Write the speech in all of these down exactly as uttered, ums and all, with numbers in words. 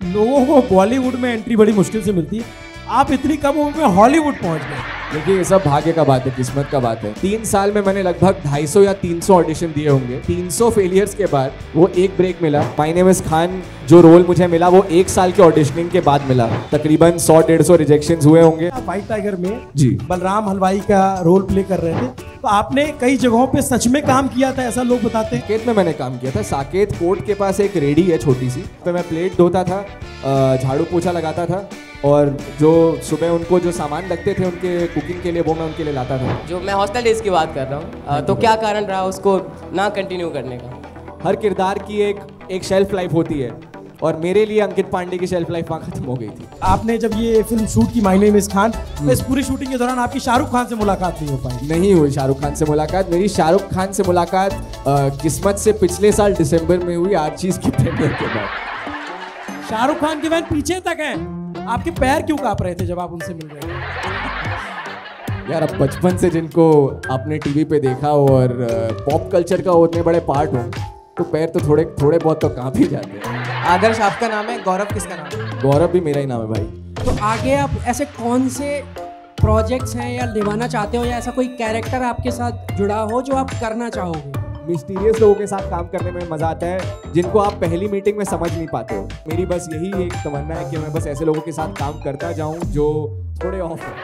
लोगों को बॉलीवुड में एंट्री बड़ी मुश्किल से मिलती है, आप इतनी कम उम्र में हॉलीवुड पहुंच गए। देखिए ये सब भाग्य का बात है, किस्मत का बात है। तीन साल में मैंने लगभग दो सौ पचास या तीन सौ ऑडिशन दिए होंगे। तीन सौ फेलियर्स के बाद वो एक ब्रेक मिला। माय नेम इज खान जो रोल मुझे मिला वो एक साल के ऑडिशनिंग के बाद मिला। तकरीबन सौ डेढ़ सौ रिजेक्शंस हुए होंगे। व्हाइट टाइगर में जी बलराम हलवाई का रोल प्ले कर रहे थे, तो आपने कई जगहों पे सच में काम किया था, ऐसा लोग बताते हैं। साकेत में मैंने काम किया था। साकेत कोर्ट के पास एक रेडी है छोटी सी, तो मैं प्लेट धोता था, झाड़ू पोछा लगाता था, और जो सुबह उनको जो सामान लगते थे उनके कुकिंग के लिए वो मैं उनके लिए लाता था। जो मैं हॉस्टल डेज की बात कर रहा हूँ, तो क्या कारण रहा उसको ना कंटिन्यू करने का? हर किरदार की एक एक शेल्फ लाइफ होती है, और मेरे लिए अंकित पांडे की शेल्फ लाइफ वहाँ खत्म हो गई थी। आपने जब ये फिल्म शूट की माय नेम इज खान, तो इस पूरी शूटिंग के दौरान आपकी शाहरुख खान से मुलाकात नहीं हो पाई? नहीं हुई शाहरुख खान से मुलाकात। मेरी शाहरुख खान से मुलाकात आ, किस्मत से पिछले साल दिसंबर में हुई, आर्चीज की प्रीमियर के बाद। शाहरुख खान के फैन पीछे तक हैं। आपके पैर क्यों कांप रहे थे जब आप उनसे मिल रहे थे? यार अब बचपन से जिनको आपने टीवी पे देखा और पॉप कल्चर का उतने बड़े पार्ट हो, तो पैर तो थोड़े थोड़े बहुत तो कांप ही जाते हैं। आदर्श आपका नाम है, गौरव किसका नाम है? गौरव भी मेरा ही नाम है भाई। तो आगे आप ऐसे कौन से प्रोजेक्ट्स हैं या निभाना चाहते हो, या ऐसा कोई कैरेक्टर आपके साथ जुड़ा हो जो आप करना चाहोगे? मिस्टीरियस लोगों के साथ काम करने में मजा आता है, जिनको आप पहली मीटिंग में समझ नहीं पाते हो। मेरी बस यही एक तमन्ना है कि मैं बस ऐसे लोगों के साथ काम करता जाऊं जो थोड़े ऑफ हैं।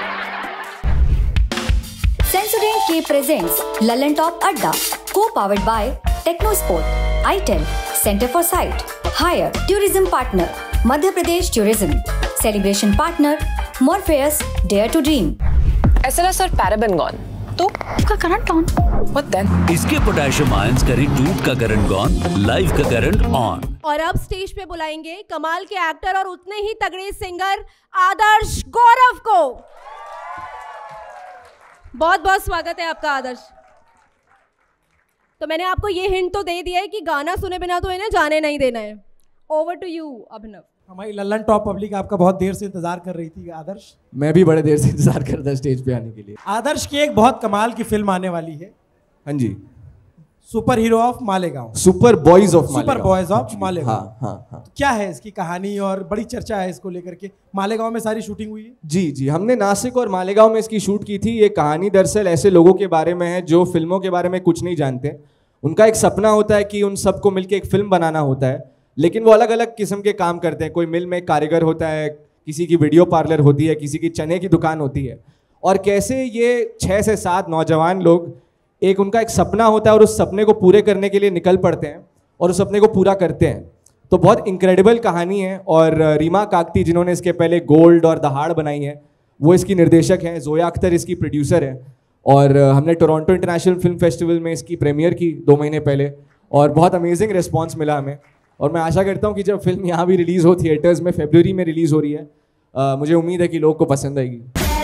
सेंसोडेंट के प्रेजेंट्स ललन टॉप अड्डा, को powered by Technosport, itel, centre for sight, Haier, tourism partner Madhya Pradesh tourism, celebration partner Morpheus, dare to dream. SLS और पैराबेन गॉन, तो इसका करंट ऑन। What then? इसके पोटेशियम आयंस करें टूट का करंट गॉन, लाइफ का current on. और अब स्टेज पे बुलाएंगे कमाल के एक्टर और उतने ही तगड़े सिंगर आदर्श गौरव को। बहुत बहुत स्वागत है आपका आदर्श। तो मैंने आपको ये हिंट तो दे दिया है कि गाना सुने बिना तो इन्हें जाने नहीं देना है। Over to you Abhinav. हमारी ललन टॉप पब्लिक आपका बहुत देर से इंतजार कर रही थी आदर्श। मैं भी बड़े देर से इंतजार कर रहा था स्टेज पे आने के लिए। आदर्श की एक बहुत कमाल की फिल्म आने वाली है। हाँ जी, superhero of Malegaon, super boys of super boys of Malegaon. हाँ हाँ हाँ। क्या है इसकी कहानी, और बड़ी चर्चा है इसको लेकर के। मालेगांव में सारी शूटिंग हुई है? जी जी, हमने नासिक और मालेगांव में इसकी शूट की थी। ये कहानी दरअसल ऐसे लोगों के बारे में है जो फिल्मों के बारे में कुछ नहीं जानते। उनका एक सपना होता है कि उन सबको मिलकर एक फिल्म बनाना होता है, लेकिन वो अलग अलग किस्म के काम करते हैं। कोई मिल में कारीगर होता है, किसी की वीडियो पार्लर होती है, किसी की चने की दुकान होती है। और कैसे ये छः से सात नौजवान लोग, एक उनका एक सपना होता है और उस सपने को पूरे करने के लिए निकल पड़ते हैं और उस सपने को पूरा करते हैं। तो बहुत इनक्रेडिबल कहानी है। और रीमा काकती जिन्होंने इसके पहले गोल्ड और दहाड़ बनाई है, वो इसकी निर्देशक हैं। जोया अख्तर इसकी प्रोड्यूसर है। और हमने टोरंटो इंटरनेशनल फिल्म फेस्टिवल में इसकी प्रीमियर की दो महीने पहले, और बहुत अमेजिंग रिस्पॉन्स मिला हमें। और मैं आशा करता हूँ कि जब फिल्म यहाँ भी रिलीज़ हो थिएटर्स में, फरवरी में रिलीज़ हो रही है, आ, मुझे उम्मीद है कि लोग को पसंद आएगी।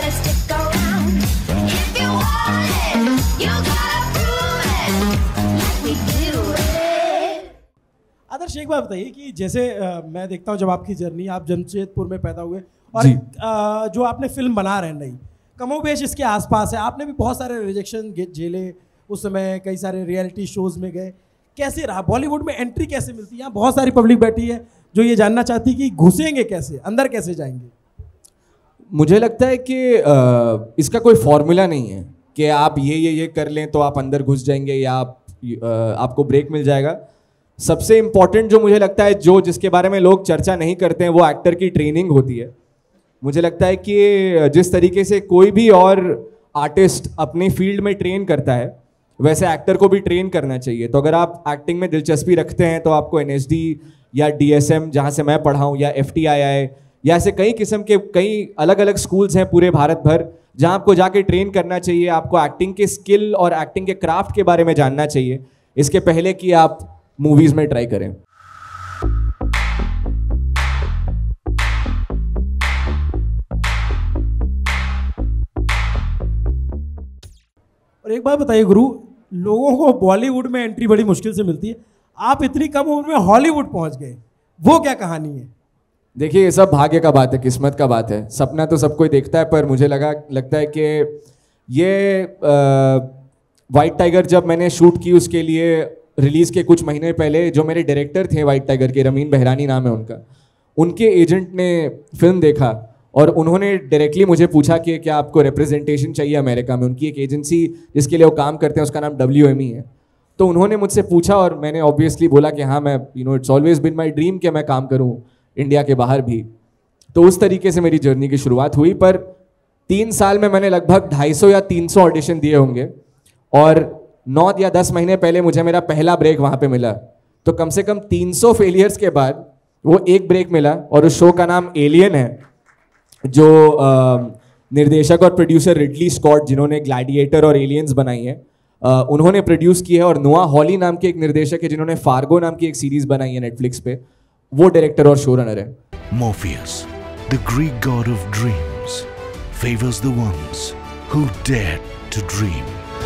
आदर्श एक बात बताइए कि जैसे आ, मैं देखता हूँ जब आपकी जर्नी, आप जमशेदपुर में पैदा हुए और आ, जो आपने फिल्म बना रहे हैं नई, कमोबेश इसके आसपास है। आपने भी बहुत सारे रिजेक्शन झेले, उस समय कई सारे रियलिटी शोज में गए। कैसे रहा बॉलीवुड में एंट्री, कैसे मिलती है? यहाँ बहुत सारी पब्लिक बैठी है जो ये जानना चाहती है कि घुसेंगे कैसे, अंदर कैसे जाएंगे। मुझे लगता है कि आ, इसका कोई फॉर्मूला नहीं है कि आप ये ये ये कर लें तो आप अंदर घुस जाएंगे या आप आ, आपको ब्रेक मिल जाएगा। सबसे इम्पॉर्टेंट जो मुझे लगता है, जो जिसके बारे में लोग चर्चा नहीं करते हैं, वो एक्टर की ट्रेनिंग होती है। मुझे लगता है कि जिस तरीके से कोई भी और आर्टिस्ट अपनी फील्ड में ट्रेन करता है, वैसे एक्टर को भी ट्रेन करना चाहिए। तो अगर आप एक्टिंग में दिलचस्पी रखते हैं तो आपको एन एस डी या डी एस एम, जहाँ से मैं पढ़ा हूँ, या एफ टी आई आई, या ऐसे कई किस्म के कई अलग अलग स्कूल्स हैं पूरे भारत भर, जहाँ आपको जाके ट्रेन करना चाहिए। आपको एक्टिंग के स्किल और एक्टिंग के क्राफ्ट के बारे में जानना चाहिए, इसके पहले कि आप मूवीज़ में ट्राई करें। और एक बात बताइए गुरु, लोगों को बॉलीवुड में एंट्री बड़ी मुश्किल से मिलती है, आप इतनी कम उम्र में हॉलीवुड पहुंच गए, वो क्या कहानी है? देखिए ये सब भाग्य का बात है, किस्मत का बात है। सपना तो सब कोई देखता है, पर मुझे लगा लगता है कि ये वाइट टाइगर जब मैंने शूट की, उसके लिए रिलीज़ के कुछ महीने पहले जो मेरे डायरेक्टर थे वाइट टाइगर के, रमीन बहरानी नाम है उनका, उनके एजेंट ने फिल्म देखा और उन्होंने डायरेक्टली मुझे पूछा कि क्या आपको रिप्रेजेंटेशन चाहिए अमेरिका में। उनकी एक एजेंसी जिसके लिए वो काम करते हैं उसका नाम डब्ल्यू एम ई है। तो उन्होंने मुझसे पूछा और मैंने ऑब्वियसली बोला कि हाँ मैं you know it's always been my dream कि मैं काम करूँ इंडिया के बाहर भी। तो उस तरीके से मेरी जर्नी की शुरुआत हुई। पर तीन साल में मैंने लगभग ढाई सौ या तीन सौ ऑडिशन दिए होंगे और नौ या दस महीने पहले मुझे मेरा पहला ब्रेक वहाँ पे मिला। तो कम से कम तीन सौ फेलियर्स के बाद वो एक ब्रेक मिला और उस शो का नाम एलियन है, जो uh, निर्देशक और प्रोड्यूसर रिडली स्कॉट जिन्होंने ग्लैडिएटर और एलियंस बनाई है uh, उन्होंने प्रोड्यूस की है। और नोआ हॉली नाम के एक निर्देशक है जिन्होंने फार्गो नाम की एक सीरीज बनाई है नेटफ्लिक्स पे, वो डायरेक्टर और शो रनर है। Morpheus, the Greek god of dreams, favors the ones who dare to dream.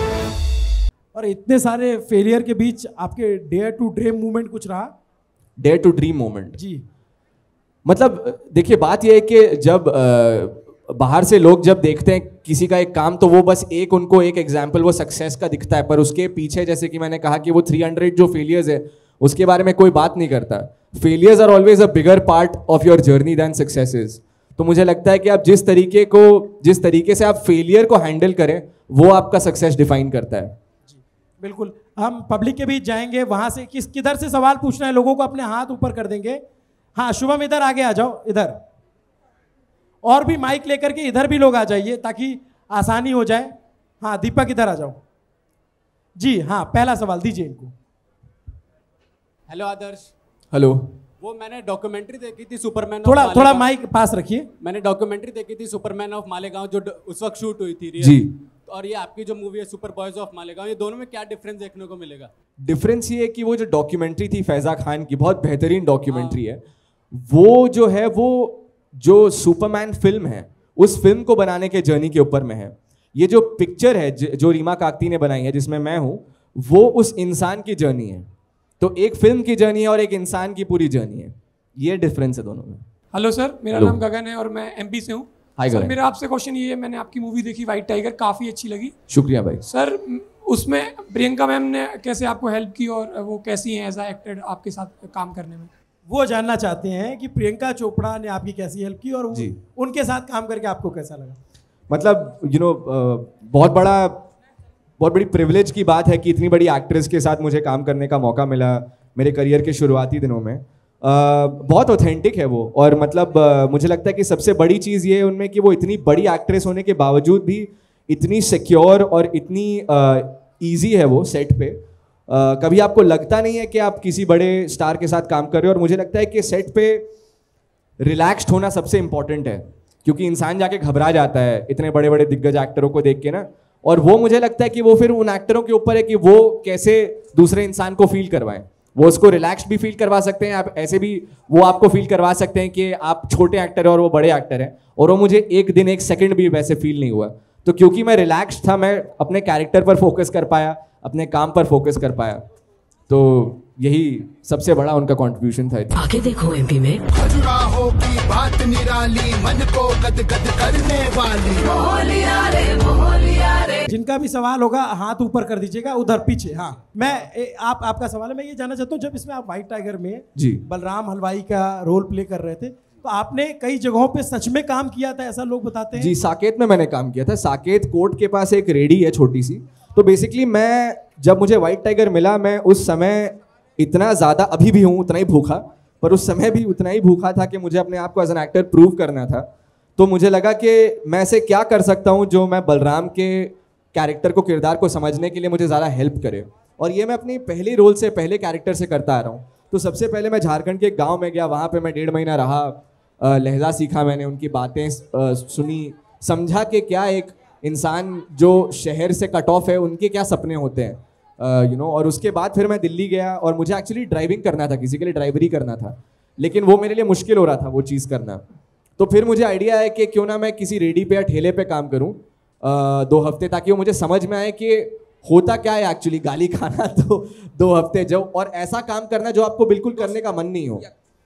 और इतने सारे फेलियर के बीच आपके डेयर टू ड्रीम मूवमेंट कुछ रहा? डेयर टू ड्रीम मोमेंट जी, मतलब देखिए बात यह है कि जब आ, बाहर से लोग जब देखते हैं किसी का एक काम तो वो बस एक उनको एक एग्जाम्पल वो सक्सेस का दिखता है, पर उसके पीछे जैसे कि मैंने कहा कि वो तीन सौ जो फेलियर्स है उसके बारे में कोई बात नहीं करता। Failures are always a bigger part of your journey than successes. तो मुझे लगता है कि आप जिस तरीके को जिस तरीके से आप फेलियर को हैंडल करें वो आपका सक्सेस डिफाइन करता है। बिल्कुल। हम पब्लिक के बीच जाएंगे, वहां से किस किधर से सवाल पूछना है लोगों को अपने हाथ ऊपर कर देंगे। हाँ शुभम इधर आगे आ जाओ, इधर और भी माइक लेकर के इधर भी लोग आ जाइए ताकि आसानी हो जाए। हाँ दीपक इधर आ जाओ जी। हाँ पहला सवाल दीजिए इनको। हेलो आदर्श। हेलो। वो मैंने डॉक्यूमेंट्री देखी थी सुपरमैन, थोड़ा थोड़ा माइक पास रखिए। मैंने डॉक्यूमेंट्री देखी थी सुपरमैन ऑफ मालेगांव जो उस वक्त शूट हुई थी जी। और ये आपकी जो मूवी है सुपर बॉयज ऑफ मालेगांव, ये दोनों में क्या डिफरेंस देखने को मिलेगा? डिफरेंस ये है कि वो जो डॉक्यूमेंट्री थी फैजा खान की, बहुत बेहतरीन डॉक्यूमेंट्री है। वो जो है वो जो सुपरमैन फिल्म है उस फिल्म को बनाने के जर्नी के ऊपर में है। ये जो पिक्चर है जो रीमा काकती ने बनाई है जिसमें मैं हूँ, वो उस इंसान की जर्नी है। तो एक फिल्म की जर्नी है और एक इंसान की पूरी जर्नी है, ये डिफरेंस है दोनों में। हेलो सर, मेरा Hello. नाम गगन है और मैं एमपी से हूँ। Hi sir Gagan. मेरा आपसे क्वेश्चन ये है, मैंने आपकी मूवी देखी व्हाइट टाइगर, काफ़ी अच्छी लगी। शुक्रिया भाई। सर उसमें प्रियंका मैम ने कैसे आपको हेल्प की और वो कैसी हैं एज अ एक्टर आपके साथ काम करने में? वो जानना चाहते हैं कि प्रियंका चोपड़ा ने आपकी कैसी हेल्प की और उनके साथ काम करके आपको कैसा लगा? मतलब यू नो बहुत बड़ा बहुत बड़ी प्रिविलेज की बात है कि इतनी बड़ी एक्ट्रेस के साथ मुझे काम करने का मौका मिला मेरे करियर के शुरुआती दिनों में। Uh, बहुत ऑथेंटिक है वो, और मतलब uh, मुझे लगता है कि सबसे बड़ी चीज़ ये है उनमें कि वो इतनी बड़ी एक्ट्रेस होने के बावजूद भी इतनी सिक्योर और इतनी इजी uh, है वो सेट पे। uh, कभी आपको लगता नहीं है कि आप किसी बड़े स्टार के साथ काम कर रहे हो। और मुझे लगता है कि सेट पे रिलैक्स्ड होना सबसे इम्पॉर्टेंट है, क्योंकि इंसान जाके घबरा जाता है इतने बड़े बड़े दिग्गज एक्टरों को देख के ना। और वो मुझे लगता है कि वो फिर उन एक्टरों के ऊपर है कि वो कैसे दूसरे इंसान को फील करवाएं। वो उसको रिलैक्स्ड भी फील करवा सकते हैं, आप ऐसे भी वो आपको फील करवा सकते हैं कि आप छोटे एक्टर हैं और वो बड़े एक्टर हैं। और वो मुझे एक दिन एक सेकंड भी वैसे फील नहीं हुआ। तो क्योंकि मैं रिलैक्स्ड था, मैं अपने कैरेक्टर पर फोकस कर पाया, अपने काम पर फोकस कर पाया। तो यही सबसे बड़ा उनका कंट्रीब्यूशन था। आगे देखो एमपी में खजुराहो की बात निराली, मन को गदगद करने वाली। मोहलिया रे मोहलिया रे। जिनका भी सवाल होगा हाथ ऊपर कर दीजिएगा, उधर पीछे। हाँ मैं ए, आप आपका सवाल है, मैं ये जानना चाहता हूँ, जब इसमें आप व्हाइट टाइगर में जी बलराम हलवाई का रोल प्ले कर रहे थे तो आपने कई जगहों पे सच में काम किया था, ऐसा लोग बताते हैं? जी, साकेत में मैंने काम किया था। साकेत कोर्ट के पास एक रेडी है छोटी सी। तो बेसिकली मैं जब मुझे व्हाइट टाइगर मिला, मैं उस समय इतना ज़्यादा, अभी भी हूँ उतना ही भूखा, पर उस समय भी उतना ही भूखा था कि मुझे अपने आप को एज एन एक्टर प्रूव करना था। तो मुझे लगा कि मैं ऐसे क्या कर सकता हूँ जो मैं बलराम के कैरेक्टर को, किरदार को समझने के लिए मुझे ज़्यादा हेल्प करे। और ये मैं अपनी पहली रोल से, पहले कैरेक्टर से करता आ रहा हूँ। तो सबसे पहले मैं झारखंड के एक गाँव में गया, वहाँ पर मैं डेढ़ महीना रहा, लहजा सीखा मैंने, उनकी बातें सुनी, समझा कि क्या एक इंसान जो शहर से कट ऑफ है उनके क्या सपने होते हैं, you uh, know you know, और उसके बाद फिर मैं दिल्ली गया और मुझे एक्चुअली ड्राइविंग करना था, किसी के लिए ड्राइवरी करना था, लेकिन वो मेरे लिए मुश्किल हो रहा था वो चीज़ करना। तो फिर मुझे आइडिया है कि क्यों ना मैं किसी रेडी पे या ठेले पे काम करूं uh, दो हफ्ते, ताकि वो मुझे समझ में आए कि होता क्या है एक्चुअली गाली खाना तो दो हफ्ते जो, और ऐसा काम करना जो आपको बिल्कुल करने का मन नहीं हो।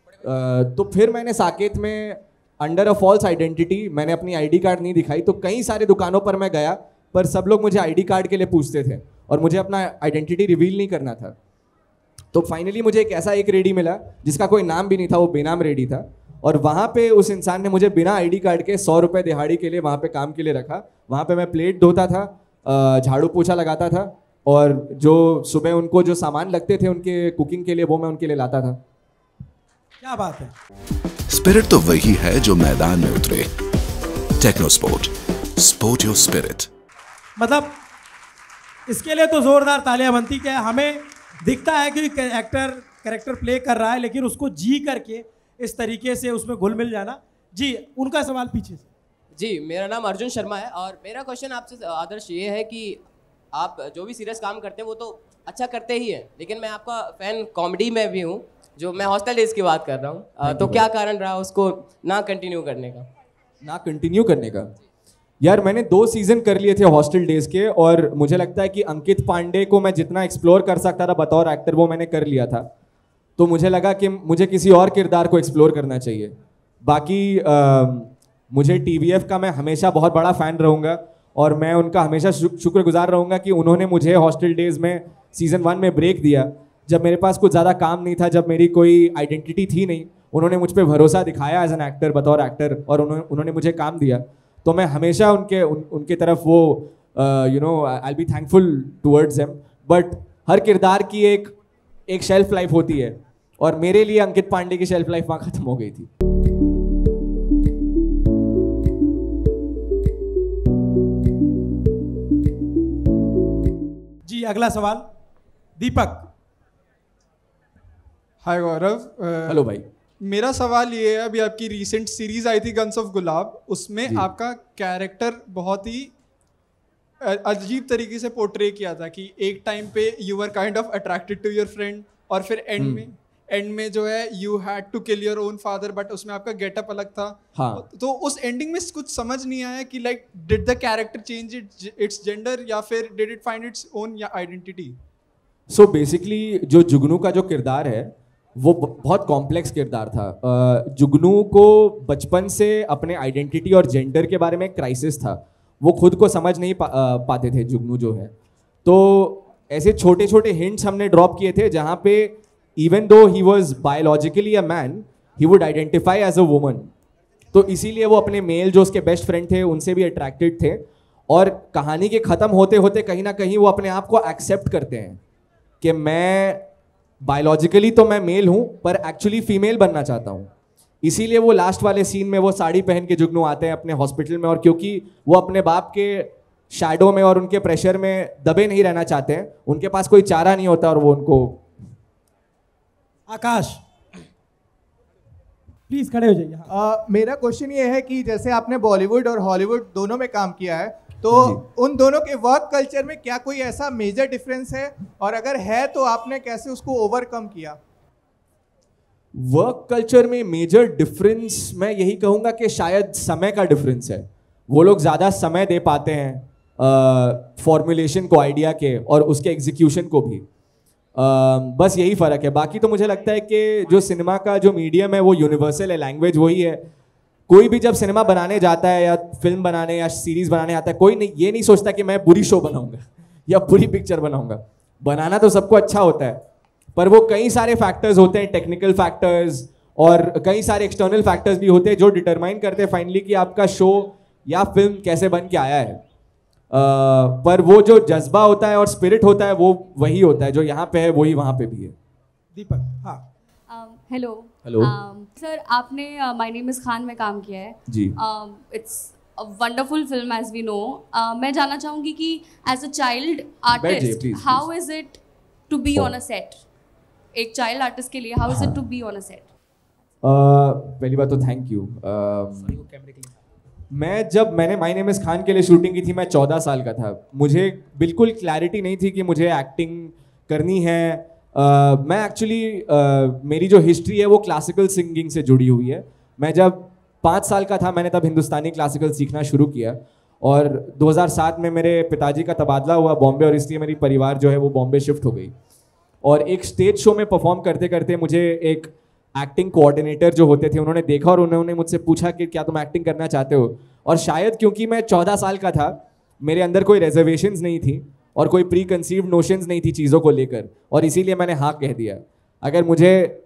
uh, तो फिर मैंने साकेत में अंडर अ फॉल्स आइडेंटिटी, मैंने अपनी आईडी कार्ड नहीं दिखाई, तो कई सारे दुकानों पर मैं गया, पर सब लोग मुझे आईडी कार्ड के लिए पूछते थे और मुझे अपना आइडेंटिटी रिवील नहीं करना था। तो फाइनली मुझे एक ऐसा एक रेडी मिला जिसका कोई नाम भी नहीं था, वो बेनाम रेडी था, और वहाँ पे उस इंसान ने मुझे बिना आईडी कार्ड के सौ रुपये दिहाड़ी के लिए वहाँ पे काम के लिए रखा। वहाँ पे मैं प्लेट धोता था, झाड़ू पोछा लगाता था, और जो सुबह उनको जो सामान लगते थे उनके कुकिंग के लिए वो मैं उनके लिए लाता था। क्या बात है। स्पिरिट तो वही है जो मैदान में उतरे। Techno sport, sport your spirit. मतलब इसके लिए तो जोरदार तालियां बनती कि हमें दिखता है कि एक्टर कैरेक्टर प्ले कर रहा है, लेकिन उसको जी करके इस तरीके से उसमें घुल मिल जाना। जी, उनका सवाल पीछे से। जी, मेरा नाम अर्जुन शर्मा है और मेरा क्वेश्चन आपसे आदर्श ये है कि आप जो भी सीरियस काम करते हैं वो तो अच्छा करते ही है, लेकिन मैं आपका फैन कॉमेडी में भी हूँ, जो मैं हॉस्टल डेज की बात कर रहा हूँ। तो क्या कारण रहा उसको ना कंटिन्यू करने का? ना कंटिन्यू करने का यार, मैंने दो सीजन कर लिए थे हॉस्टल डेज के, और मुझे लगता है कि अंकित पांडे को मैं जितना एक्सप्लोर कर सकता था बतौर एक्टर वो मैंने कर लिया था। तो मुझे लगा कि मुझे किसी और किरदार को एक्सप्लोर करना चाहिए। बाकी आ, मुझे टी वी एफ का मैं हमेशा बहुत बड़ा फ़ैन रहूँगा, और मैं उनका हमेशा शुक्रगुजार रहूँगा कि उन्होंने मुझे हॉस्टल डेज में सीज़न वन में ब्रेक दिया, जब मेरे पास कुछ ज़्यादा काम नहीं था, जब मेरी कोई आइडेंटिटी थी नहीं। उन्होंने मुझ पर भरोसा दिखाया एज एन एक्टर, बतौर एक्टर, और उन्होंने उन्होंने मुझे काम दिया। तो मैं हमेशा उनके उन, उनके तरफ वो you know I be thankful towards them. But हर किरदार की एक एक शेल्फ लाइफ होती है, और मेरे लिए अंकित पांडे की शेल्फ लाइफ वहाँ ख़त्म हो गई थी। जी, अगला सवाल दीपक। हाय गौरव। हेलो भाई। मेरा सवाल ये है, अभी आपकी रीसेंट सीरीज आई थी गन्स ऑफ गुलाब, उसमें आपका कैरेक्टर बहुत ही अजीब तरीके से पोर्ट्रे किया था कि एक टाइम पे you were kind of attracted to your friend, और फिर एंड में एंड में जो है you had to kill your own father, but उसमें आपका गेटअप अलग था। हाँ। तो उस एंडिंग में कुछ समझ नहीं आया कि like did the character change it its gender, या फिर did it find its own या आइडेंटिटी? सो बेसिकली जो जुगनू का जो किरदार है वो बहुत कॉम्प्लेक्स किरदार था। जुगनू को बचपन से अपने आइडेंटिटी और जेंडर के बारे में क्राइसिस था, वो खुद को समझ नहीं पा, पाते थे जुगनू जो है। तो ऐसे छोटे छोटे हिंट्स हमने ड्रॉप किए थे जहाँ पे even though he was biologically a man, he would identify as a woman. तो इसीलिए वो अपने मेल जो उसके बेस्ट फ्रेंड थे उनसे भी अट्रैक्टेड थे, और कहानी के ख़त्म होते होते कहीं ना कहीं वो अपने आप को एक्सेप्ट करते हैं कि मैं बायोलॉजिकली तो मैं मेल हूँ पर एक्चुअली फीमेल बनना चाहता हूँ। इसीलिए वो लास्ट वाले सीन में वो साड़ी पहन के जुगनू आते हैं अपने हॉस्पिटल में, और क्योंकि वो अपने बाप के शैडो में और उनके प्रेशर में दबे नहीं रहना चाहते हैं, उनके पास कोई चारा नहीं होता, और वो उनको। आकाश प्लीज खड़े हो जाइए। uh, मेरा क्वेश्चन ये है कि जैसे आपने बॉलीवुड और हॉलीवुड दोनों में काम किया है, तो उन दोनों के वर्क कल्चर में क्या कोई ऐसा मेजर डिफरेंस है, और अगर है तो आपने कैसे उसको ओवरकम किया? वर्क कल्चर में मेजर डिफरेंस मैं यही कहूँगा कि शायद समय का डिफरेंस है। वो लोग ज़्यादा समय दे पाते हैं फॉर्मुलेशन को, आइडिया के, और उसके एग्जीक्यूशन को भी। Uh, बस यही फ़र्क है। बाकी तो मुझे लगता है कि जो सिनेमा का जो मीडियम है वो यूनिवर्सल है, लैंग्वेज वही है। कोई भी जब सिनेमा बनाने जाता है या फिल्म बनाने या सीरीज़ बनाने आता है, कोई नहीं ये नहीं सोचता कि मैं बुरी शो बनाऊंगा या बुरी पिक्चर बनाऊंगा। बनाना तो सबको अच्छा होता है, पर वो कई सारे फैक्टर्स होते हैं, टेक्निकल फैक्टर्स और कई सारे एक्सटर्नल फैक्टर्स भी होते हैं जो डिटरमाइन करते हैं फाइनली कि आपका शो या फिल्म कैसे बन के आया है। Uh, पर वो जो जज्बा होता है और स्पिरिट होता है वो वही होता है, जो यहाँ पे है वही वहाँ पे भी है। दीपक। हाँ। हेलो। हेलो। सर, आपने माय नेम इज़ खान में काम किया है जी। It's a wonderful film as we know. मैं जानना चाहूँगी कि as a child artist how is it to be on a set? एक चाइल्ड आर्टिस्ट के लिए how is it to be on a set? पहली बात तो थैंक यू। मैं जब मैंने माय नेम इज़ खान के लिए शूटिंग की थी, मैं चौदह साल का था। मुझे बिल्कुल क्लैरिटी नहीं थी कि मुझे एक्टिंग करनी है। uh, मैं एक्चुअली uh, मेरी जो हिस्ट्री है वो क्लासिकल सिंगिंग से जुड़ी हुई है। मैं जब पाँच साल का था मैंने तब हिंदुस्तानी क्लासिकल सीखना शुरू किया, और दो हज़ार सात में मेरे पिताजी का तबादला हुआ बॉम्बे, और इसलिए मेरी परिवार जो है वो बॉम्बे शिफ्ट हो गई। और एक स्टेज शो में परफॉर्म करते करते मुझे एक एक्टिंग कोऑर्डिनेटर जो होते थे उन्होंने देखा, और उन्होंने मुझसे पूछा कि क्या तुम एक्टिंग करना चाहते हो। और शायद क्योंकि मैं चौदह साल का था, मेरे अंदर कोई रिजर्वेशंस नहीं थी और कोई प्री कंसीव्ड नोशंस नहीं थी चीज़ों को लेकर, और इसीलिए मैंने हाँ कह दिया। अगर मुझे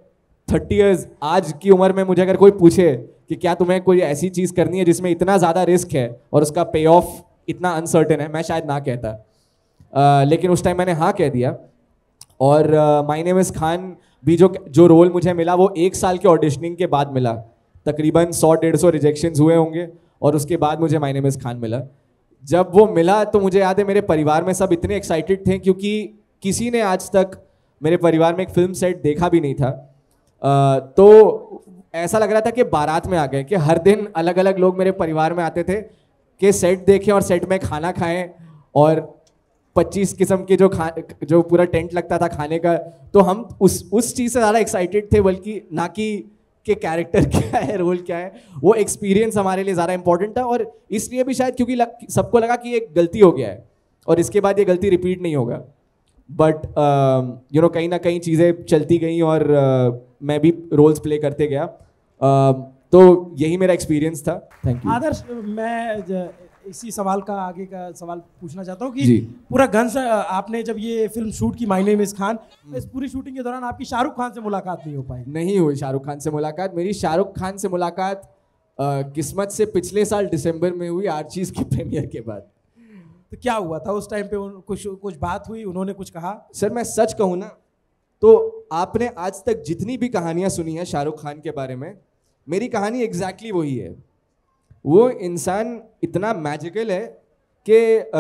थर्टी इयर्स आज की उम्र में मुझे अगर कोई पूछे कि क्या तुम्हें कोई ऐसी चीज़ करनी है जिसमें इतना ज़्यादा रिस्क है और उसका पे ऑफ इतना अनसर्टेन है, मैं शायद ना कहता। uh, लेकिन उस टाइम मैंने हाँ कह दिया। और माय नेम इज़ खान भी जो जो रोल मुझे मिला वो एक साल के ऑडिशनिंग के बाद मिला। तकरीबन सौ डेढ़ सौ रिजेक्शंस हुए होंगे और उसके बाद मुझे माय नेम इज़ खान मिला। जब वो मिला तो मुझे याद है मेरे परिवार में सब इतने एक्साइटेड थे क्योंकि किसी ने आज तक मेरे परिवार में एक फिल्म सेट देखा भी नहीं था। uh, तो ऐसा लग रहा था कि बारात में आ गए, कि हर दिन अलग अलग लोग मेरे परिवार में आते थे कि सेट देखें और सेट में खाना खाएं और पच्चीस किस्म के जो खा जो पूरा टेंट लगता था खाने का, तो हम उस उस चीज़ से ज़्यादा एक्साइटेड थे बल्कि ना कि कि कैरेक्टर क्या है, रोल क्या है। वो एक्सपीरियंस हमारे लिए ज़्यादा इंपॉर्टेंट था और इसलिए भी शायद क्योंकि लग, सबको लगा कि ये गलती हो गया है और इसके बाद ये गलती रिपीट नहीं होगा। बट यू नो कहीं ना कहीं चीज़ें चलती गई और uh, मैं भी रोल्स प्ले करते गया। uh, तो यही मेरा एक्सपीरियंस था। Thank you. आदर्श, मैं इसी सवाल का आगे का सवाल पूछना चाहता हूँ कि पूरा गन्स आपने जब ये फिल्म शूट की माय नेम इज़ खान, इस पूरी शूटिंग के दौरान आपकी शाहरुख खान से मुलाकात नहीं हो पाई? नहीं हुई शाहरुख खान से मुलाकात। मेरी शाहरुख खान से मुलाकात किस्मत से पिछले साल दिसंबर में हुई, आर्चीज की प्रीमियर के बाद। तो क्या हुआ था उस टाइम पे? कुछ कुछ बात हुई, उन्होंने कुछ कहा? सर मैं सच कहूँ ना तो आपने आज तक जितनी भी कहानियाँ सुनी हैं शाहरुख खान के बारे में, मेरी कहानी एग्जैक्टली वही है। वो इंसान इतना मैजिकल है कि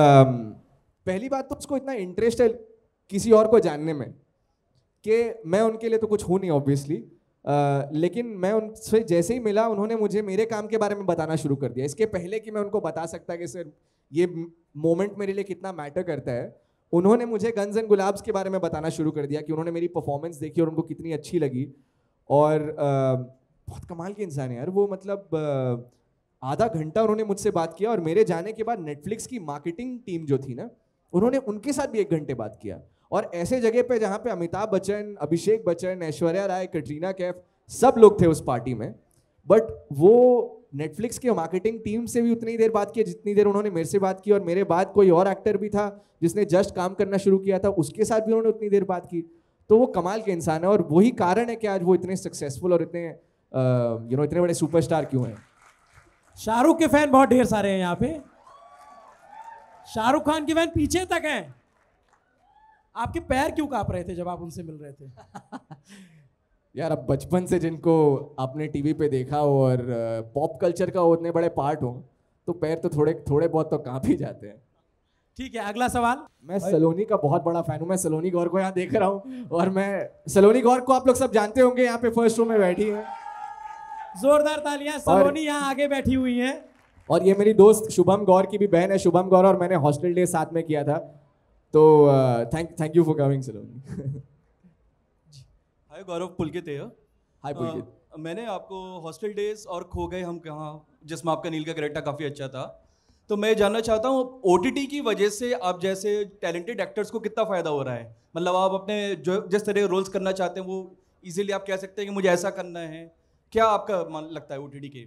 पहली बात तो उसको इतना इंटरेस्ट है किसी और को जानने में कि मैं उनके लिए तो कुछ हूँ नहीं ऑब्वियसली, लेकिन मैं उनसे जैसे ही मिला उन्होंने मुझे मेरे काम के बारे में बताना शुरू कर दिया। इसके पहले कि मैं उनको बता सकता कि सर ये मोमेंट मेरे लिए कितना मैटर करता है, उन्होंने मुझे गन्स एंड गुलाब्स के बारे में बताना शुरू कर दिया कि उन्होंने मेरी परफॉर्मेंस देखी और उनको कितनी अच्छी लगी। और आ, बहुत कमाल के इंसान है यार वो। मतलब आ, आधा घंटा उन्होंने मुझसे बात किया और मेरे जाने के बाद नेटफ्लिक्स की मार्केटिंग टीम जो थी ना, उन्होंने उनके साथ भी एक घंटे बात किया। और ऐसे जगह पे जहाँ पे अमिताभ बच्चन, अभिषेक बच्चन, ऐश्वर्या राय, कटरीना कैफ सब लोग थे उस पार्टी में, बट वो नेटफ्लिक्स के मार्केटिंग टीम से भी उतनी देर बात की जितनी देर उन्होंने मेरे से बात की। और मेरे बाद कोई और एक्टर भी था जिसने जस्ट काम करना शुरू किया था, उसके साथ भी उन्होंने उतनी देर बात की। तो वो कमाल के इंसान है और वही कारण है कि आज वो इतने सक्सेसफुल और इतने यू नो इतने बड़े सुपरस्टार क्यों हैं। शाहरुख के फैन बहुत ढेर सारे हैं यहाँ पे, शाहरुख खान के फैन पीछे तक हैं। आपके पैर क्यों कांप रहे थे जब आप उनसे मिल रहे थे? यार अब बचपन से जिनको आपने टीवी पे देखा हो और पॉप कल्चर का उतने बड़े पार्ट हो तो पैर तो थोड़े थोड़े बहुत तो कांप ही जाते हैं। ठीक है, अगला सवाल। मैं सलोनी का बहुत बड़ा फैन हूँ। मैं सलोनी गौर को यहाँ देख रहा हूँ और मैं सलोनी गौर को आप लोग सब जानते होंगे, यहाँ पे फर्स्ट रो में बैठी है। जोरदार तालियां। सलोनी यहाँ आगे बैठी हुई हैं। और ये मेरी दोस्त शुभम गौर की भी बहन है। शुभम गौर और मैंने हॉस्टल डे साथ में किया था। तो thank thank you for coming Saloni. Hi Gaurav, Pulkit है। हाय पुलकित। मैंने आपको हॉस्टल डेज और खो गए हम कहाँ, जिसमें आपका नील का कैरेक्टर काफ़ी अच्छा था, तो मैं जानना चाहता हूँ ओटीटी की वजह से आप जैसे टैलेंटेड एक्टर्स को कितना फ़ायदा हो रहा है? मतलब आप अपने जो जिस तरह के रोल्स करना चाहते हैं वो इजीली आप कह सकते हैं कि मुझे ऐसा करना है। क्या आपका मन लगता है ओटीटी के?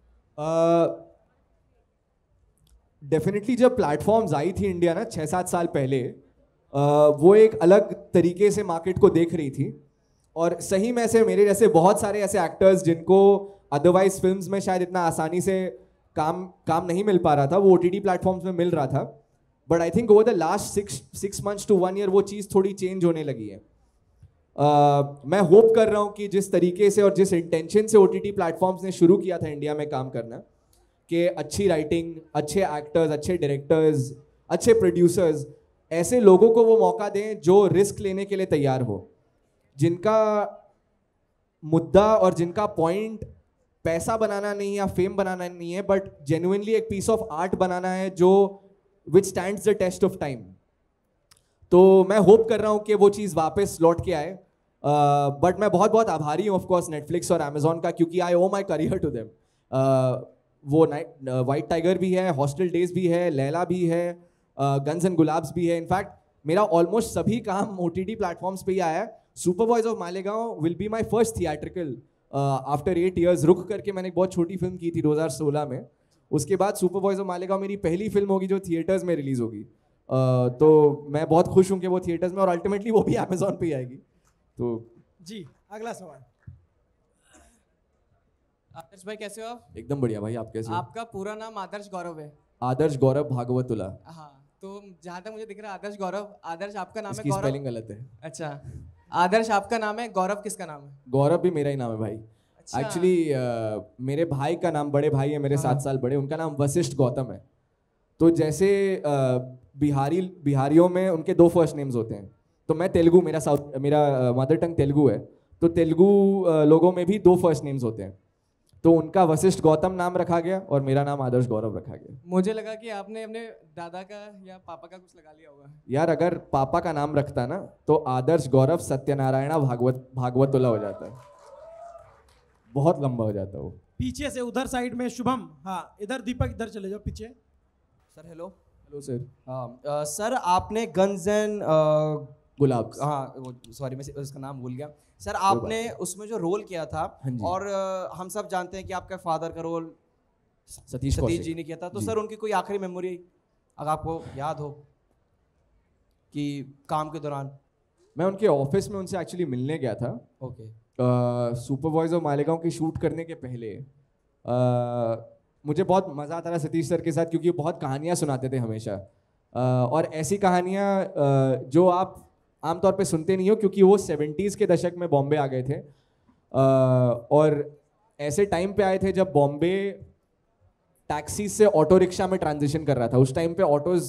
डेफिनेटली जब प्लेटफॉर्म्स आई थी इंडिया ना छः सात साल पहले, uh, वो एक अलग तरीके से मार्केट को देख रही थी। और सही में से मेरे जैसे बहुत सारे ऐसे एक्टर्स जिनको अदरवाइज फिल्म्स में शायद इतना आसानी से काम काम नहीं मिल पा रहा था, वो ओटीटी प्लेटफॉर्म्स में मिल रहा था। But I think over the last six six months to one year वो चीज़ थोड़ी चेंज होने लगी है। Uh, मैं होप कर रहा हूँ कि जिस तरीके से और जिस इंटेंशन से ओटीटी प्लेटफॉर्म्स ने शुरू किया था इंडिया में काम करना, कि अच्छी राइटिंग, अच्छे एक्टर्स, अच्छे डायरेक्टर्स, अच्छे प्रोड्यूसर्स, ऐसे लोगों को वो मौका दें जो रिस्क लेने के लिए तैयार हो, जिनका मुद्दा और जिनका पॉइंट पैसा बनाना नहीं या फेम बनाना नहीं है, बट जेन्युइनली एक पीस ऑफ आर्ट बनाना है जो which stands the test of time. तो मैं होप कर रहा हूँ कि वो चीज़ वापस लौट के आए। बट uh, मैं बहुत बहुत आभारी हूँ ऑफकोर्स नेटफ्लिक्स और अमेजोन का, क्योंकि I owe my career to them. वो नाइट वाइट टाइगर भी है, हॉस्टल डेज भी है, लैला भी है, गन्स एंड गुलाब्स भी है। इनफैक्ट मेरा ऑलमोस्ट सभी काम ओटीटी प्लेटफॉर्म्स पे ही आया है। Super boys of Malegaon will be my first theatrical after eight years. रुक करके मैंने एक बहुत छोटी फिल्म की थी दो हज़ार सोलह में। उसके बाद सुपर बॉयज ऑफ मालेगांव मेरी पहली फिल्म होगी जो थिएटर्स में रिलीज होगी। uh, तो मैं बहुत खुश हूँ कि वो थिएटर्स में और अल्टीमेटली वो भी अमेजोन पे ही आएगी। तो जी, अगला सवाल। आदर्श भाई कैसे हो आप? एकदम बढ़िया भाई, आप कैसे हो? आपका पूरा नाम आदर्श गौरव है। आदर्श गौरव भागवतुला। हाँ, तो जहाँ तक मुझे दिख रहा है आदर्श गौरव, आदर्श आपका नाम है इसकी गौरव? स्पेलिंग गलत है। अच्छा, आदर्श आपका नाम है, गौरव किसका नाम है? गौरव भी मेरा ही नाम है भाई। अच्छा। एक्चुअली uh, मेरे भाई का नाम, बड़े भाई है मेरे सात साल बड़े, उनका नाम वशिष्ठ गौतम है। तो जैसे uh, बिहारी बिहारियों में उनके दो फर्स्ट नेम्स होते हैं, तो मैं तेलुगु, मेरा साउथ मेरा मदर टंग तेलुगु है, तो तेलुगु uh, लोगों में भी दो फर्स्ट नेम्स होते हैं। तो उनका वशिष्ठ गौतम नाम रखा गया और मेरा नाम आदर्श गौरव रखा गया। मुझे लगा कि आपने अपने दादा का या पापा का कुछ लगा लिया होगा। यार अगर पापा का नाम रखता ना तो आदर्श गौरव सत्यनारायणा भागवत भागवतुला हो जाता है, बहुत लंबा हो जाता है वो। पीछे से उधर साइड में शुभम, हाँ इधर दीपक, इधर चले जाओ पीछे। Sir hello. Hello sir. हाँ सर, आपने गन्स एंड गुलाब, हाँ सॉरी मैं उसका नाम भूल गया सर, आपने उसमें जो रोल किया था, और uh, हम सब जानते हैं कि आपका फादर का रोल सतीश सतीश जी ने किया था, तो सर उनकी कोई आखिरी मेमोरी अगर आपको याद हो कि काम के दौरान? मैं उनके ऑफिस में उनसे एक्चुअली मिलने गया था। ओके। सुपरवाइजर मालेगांव की शूट करने के पहले uh, मुझे बहुत मज़ा आता था सतीश सर के साथ, क्योंकि वो बहुत कहानियाँ सुनाते थे हमेशा, uh, और ऐसी कहानियाँ uh, जो आप आमतौर पे सुनते नहीं हो, क्योंकि वो सेवेंटीज़ के दशक में बॉम्बे आ गए थे, uh, और ऐसे टाइम पे आए थे जब बॉम्बे टैक्सी से ऑटो रिक्शा में ट्रांजिशन कर रहा था। उस टाइम पे ऑटोज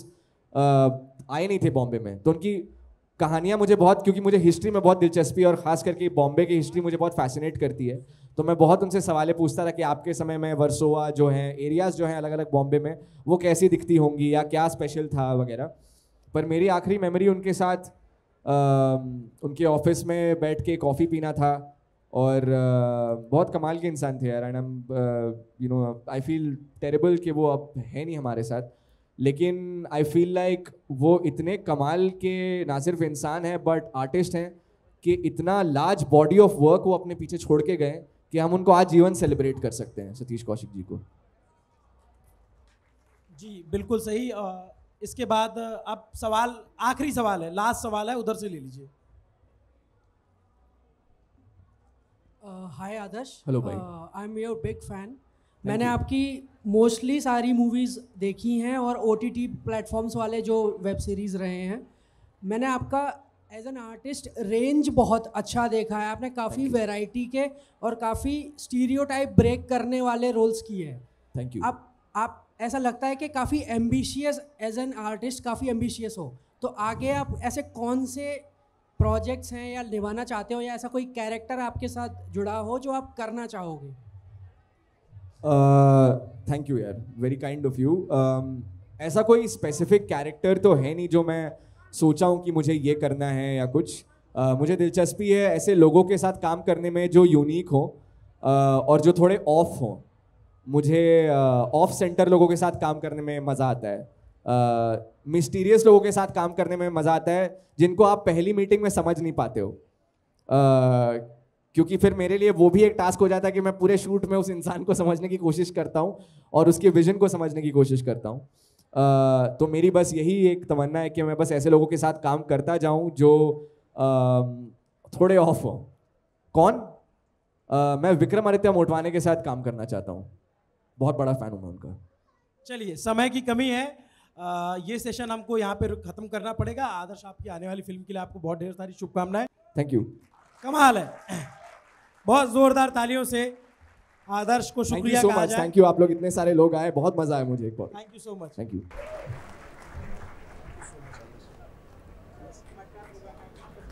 आए नहीं थे बॉम्बे में, तो उनकी कहानियाँ मुझे बहुत, क्योंकि मुझे हिस्ट्री में बहुत दिलचस्पी और ख़ास करके बॉम्बे की हिस्ट्री मुझे बहुत फैसिनेट करती है, तो मैं बहुत उनसे सवालें पूछता था कि आपके समय में वर्सोवा जो है, एरियाज़ जो हैं अलग अलग बॉम्बे में, वो कैसी दिखती होंगी या क्या स्पेशल था वगैरह। पर मेरी आखिरी मेमोरी उनके साथ Uh, उनके ऑफिस में बैठ के कॉफ़ी पीना था, और uh, बहुत कमाल के इंसान थे यार। And I you know I feel terrible कि वो अब है नहीं हमारे साथ, लेकिन आई फील लाइक वो इतने कमाल के ना सिर्फ इंसान हैं बट आर्टिस्ट हैं, कि इतना लार्ज बॉडी ऑफ वर्क वो अपने पीछे छोड़ के गए कि हम उनको आज जीवन सेलिब्रेट कर सकते हैं, सतीश कौशिक जी को। जी बिल्कुल सही। इसके बाद अब सवाल, आखिरी सवाल है, लास्ट सवाल है, उधर से ले लीजिए। हाय आदर्श। हेलो भाई। I am your big fan. मैंने आपकी मोस्टली सारी मूवीज़ देखी हैं और ओटीटी प्लेटफॉर्म्स वाले जो वेब सीरीज़ रहे हैं। मैंने आपका एज एन आर्टिस्ट रेंज बहुत अच्छा देखा है। आपने काफ़ी वैरायटी के और काफ़ी स्टीरियोटाइप ब्रेक करने वाले रोल्स किए हैं। Thank you. आप आप ऐसा लगता है कि काफ़ी एम्बिशियस एज एन आर्टिस्ट, काफ़ी एम्बिशियस हो, तो आगे आप ऐसे कौन से प्रोजेक्ट्स हैं या निभाना चाहते हो, या ऐसा कोई कैरेक्टर आपके साथ जुड़ा हो जो आप करना चाहोगे? थैंक यू यार, वेरी काइंड ऑफ यू। ऐसा कोई स्पेसिफिक कैरेक्टर तो है नहीं जो मैं सोचा हूँ कि मुझे ये करना है या कुछ। uh, मुझे दिलचस्पी है ऐसे लोगों के साथ काम करने में जो यूनिक हो, uh, और जो थोड़े ऑफ हों। मुझे ऑफ uh, सेंटर लोगों के साथ काम करने में मज़ा आता है, मिस्टीरियस uh, लोगों के साथ काम करने में मज़ा आता है, जिनको आप पहली मीटिंग में समझ नहीं पाते हो, uh, क्योंकि फिर मेरे लिए वो भी एक टास्क हो जाता है कि मैं पूरे शूट में उस इंसान को समझने की कोशिश करता हूँ और उसके विजन को समझने की कोशिश करता हूँ। uh, तो मेरी बस यही एक तमन्ना है कि मैं बस ऐसे लोगों के साथ काम करता जाऊँ जो uh, थोड़े ऑफ हों। कौन? uh, मैं विक्रमादित्य मोटवाने के साथ काम करना चाहता हूँ, बहुत बड़ा फैन हूँ मैं उनका। चलिए, समय की कमी है, आ, ये सेशन हमको यहाँ पे खत्म करना पड़ेगा। आदर्श, आपकी आने वाली फिल्म के लिए आपको बहुत ढेर सारी शुभकामनाएं। Thank you. कमाल है, बहुत जोरदार तालियों से आदर्श को शुक्रिया कहा जाए। थैंक यू, आप लोग इतने सारे लोग आए, बहुत मजा आया मुझे। एक बार thank you so much. Thank you.